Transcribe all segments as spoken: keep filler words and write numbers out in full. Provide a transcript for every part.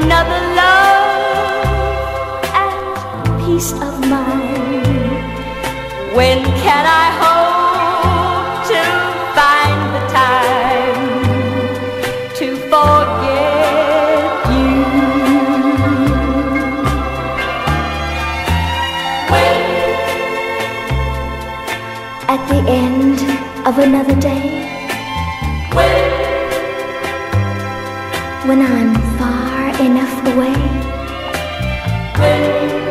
another love and peace of mind? When can I hope to find the time to forget you? When at the end of another day, when when I'm far enough away, when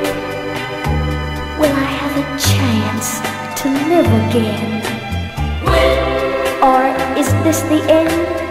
will I have a chance to live again? When? Or is this the end?